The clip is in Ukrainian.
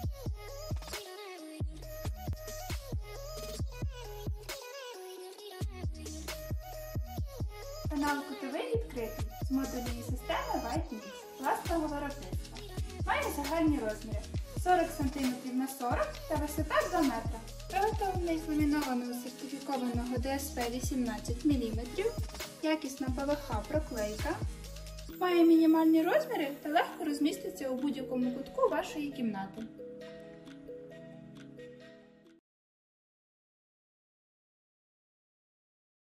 Канал Кутовий відкритий з модульної системи White Mix власного виробництва. Має загальні розміри 40 см на 40 та висота 2 метра. Приготовлений з ламінованого сертифікованого ДСП 18 мм, якісна ПВХ проклейка, має мінімальні розміри та легко розміститься у будь-якому кутку вашої кімнати.